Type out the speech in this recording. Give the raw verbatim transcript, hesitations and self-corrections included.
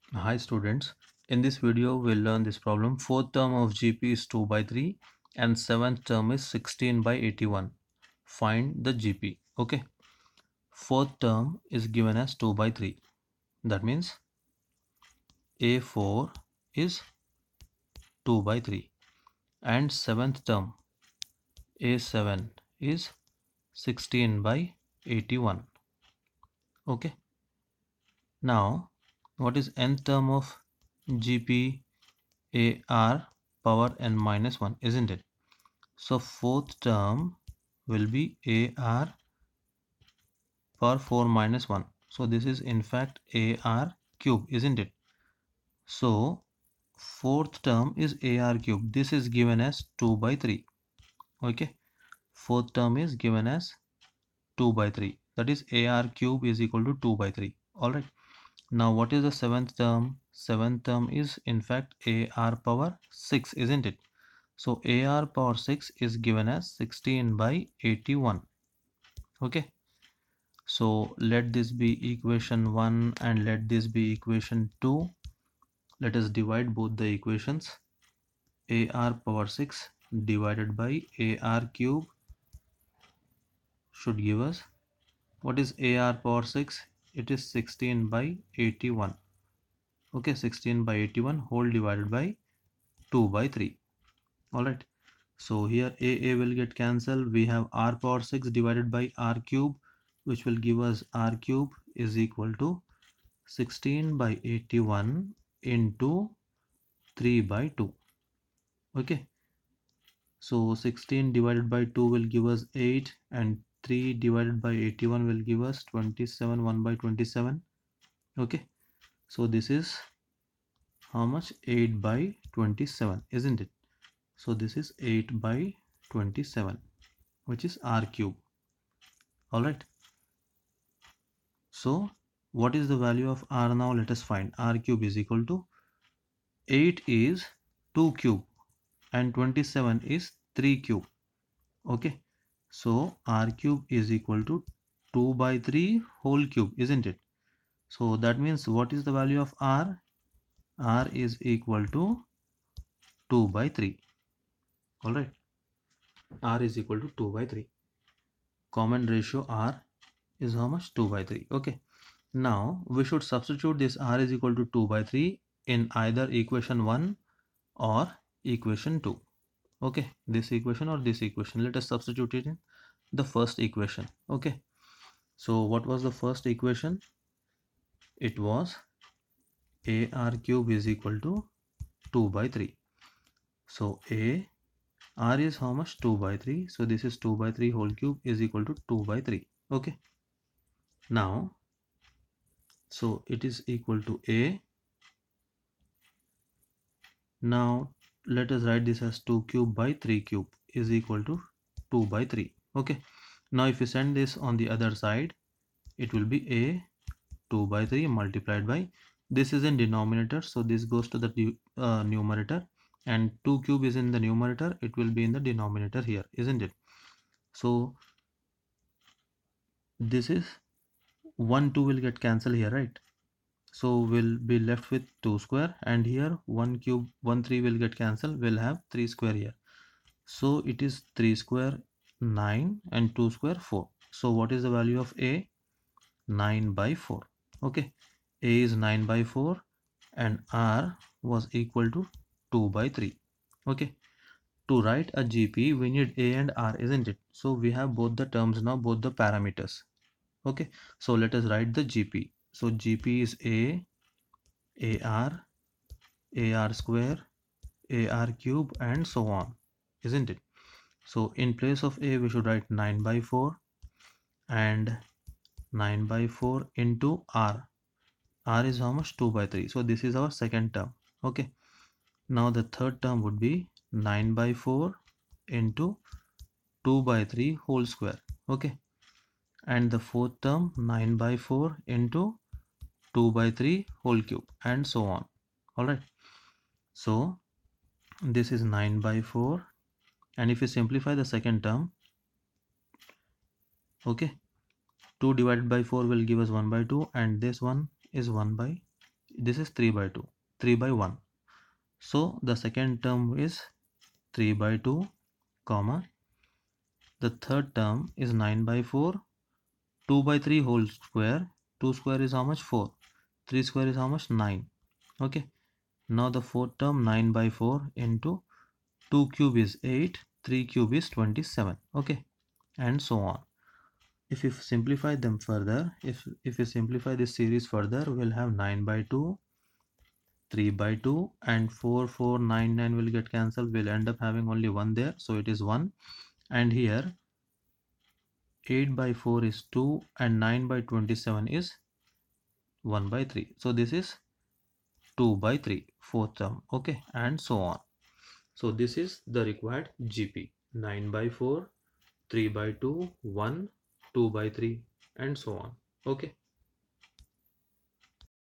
Hi students, in this video we'll learn this problem. Fourth term of G P is two by three and seventh term is sixteen by eighty-one. Find the G P. Okay. Fourth term is given as two by three. That means A four is two by three and seventh term A seven is sixteen by eighty-one. Okay. Now what is nth term of G P? A r power n minus one, isn't it? So fourth term will be A r power four minus one. So this is in fact A r cube, isn't it? So fourth term is A r cube. This is given as two by three. Okay. Fourth term is given as two by three. That is A r cube is equal to two by three. Alright. Now what is the seventh term? Seventh term is in fact A r power six, isn't it? So A r power six is given as sixteen by eighty-one. Okay. So let this be equation one and let this be equation two. Let us divide both the equations. A r power six divided by A r cube should give us, what is A r power six? It is sixteen by eighty-one. Okay, sixteen by eighty-one whole divided by two by three. Alright. So here A A will get cancelled. We have r power six divided by r cube, which will give us r cube is equal to sixteen by eighty-one into three by two. Okay. So sixteen divided by two will give us eight and three divided by eighty-one will give us twenty-seven, one by twenty-seven. Okay. So this is how much? eight by twenty-seven, isn't it? So this is eight by twenty-seven, which is r cube. Alright. So what is the value of r now? Let us find. R cube is equal to eight is two cube and twenty-seven is three cube. Okay. So r cube is equal to two by three whole cube, isn't it? So that means what is the value of r? R is equal to two by three. Alright. R is equal to two by three. Common ratio r is how much? two by three. Okay. Now we should substitute this r is equal to two by three in either equation one or equation two. Okay, this equation or this equation. Let us substitute it in the first equation. Okay, so what was the first equation? It was A r cube is equal to two by three. So A r is how much? two by three. So this is two by three whole cube is equal to two by three. Okay, now so it is equal to A. Now let us write this as two cube by three cube is equal to two by three. Okay, now if you send this on the other side, it will be A two by three multiplied by, this is in denominator, so this goes to the uh, numerator, and two cube is in the numerator, it will be in the denominator here, isn't it? So this is one two will get cancelled here, right? So we'll be left with two square, and here one cube one three will get cancelled, we'll have three square here. So it is three square nine and two square four. So what is the value of A? nine by four. Okay, A is nine by four and R was equal to two by three. Okay, to write a G P we need A and R, isn't it? So we have both the terms now, both the parameters. Okay, so let us write the G P. So G P is A, A R, A R square, A R cube and so on, isn't it? So in place of A we should write nine by four and nine by four into R. R is how much? two by three. So this is our second term. Okay, now the third term would be nine by four into two by three whole square. Okay, and the fourth term nine by four into two by three whole cube and so on. Alright, so this is nine by four, and if you simplify the second term, okay, two divided by four will give us one by two, and this one is one by this is three by two, three by one. So the second term is three by two, comma, the third term is nine by four, two by three whole square, two square is how much? four, three square is how much? nine. Okay, now the fourth term, nine by four into two cube is eight, three cube is twenty-seven. Okay, and so on. If you simplify them further, if if you simplify this series further, we'll have nine by two, three by two, and four, four, nine, nine will get cancelled. We'll end up having only one there, so it is one. And here eight by four is two, and nine by twenty-seven is one by three. So this is two by three, fourth term. Okay, and so on. So this is the required G P: nine by four, three by two, one, two by three, and so on. Okay.